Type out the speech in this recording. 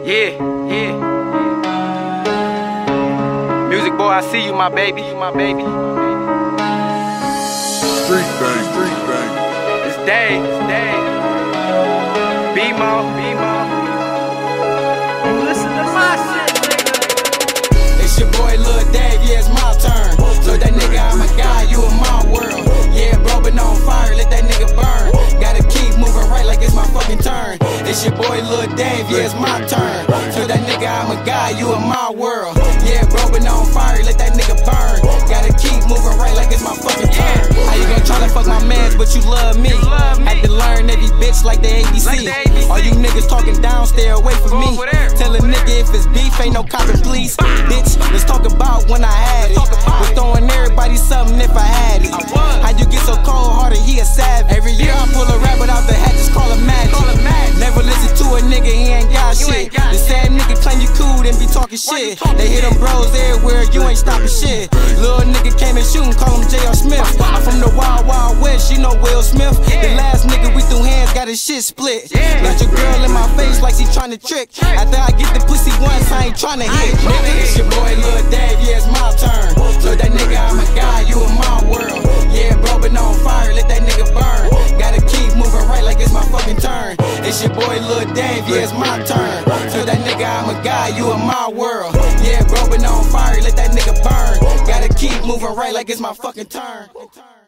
Yeah. Music boy, I see you, my baby. Street bang. It's Dave. B-Mo. You listen to my shit, nigga. It's your boy Lil Dave, yeah, it's my turn. So that nigga, I'm a guy, you in my world. Yeah, bro, been on fire, let that nigga burn. Gotta keep moving right like it's my fucking turn. It's your boy Lil Dave, yeah, it's my turn. So that nigga, I'm a guy, you in my world. Yeah, bro, been on fire, let that nigga burn. Gotta keep moving right like it's my fucking turn. How you gon' tryna fuck my mans, but you love me? Had to learn every bitch like the ABC. All you niggas talking down, stay away from me. Tell a nigga if it's beef, ain't no copping, please. Bitch, let's talk about when I had it. Was throwing everybody something if I had it. How you get so cold-hearted, he a savage. Every year I pull a rabbit out the hat, just call him magic. Never listen to a nigga, he ain't got shit. The same nigga claim you cool, then be talking shit. They hit them bros everywhere, you ain't stopping shit. Little nigga came and shootin', call him J.R. Smith. I'm from the Wild Wild West, you know Will Smith. The last nigga we threw hands, got his shit split. Got your girl in my face like she tryna trick. After I get the pussy once, I ain't tryna hit. Nigga, it's your boy Lil Dave, yeah, it's my turn. So that nigga, I'm a guy, you in my world. Yeah, bro, been on fire, let that nigga burn. Gotta keep moving right like it's my fucking turn. It's your boy Lil Dave, yeah, it's my turn. So that nigga, I'm a guy, you in my world. Yeah, bro, been on fire, let that nigga burn. Gotta keep moving right like it's my fucking turn.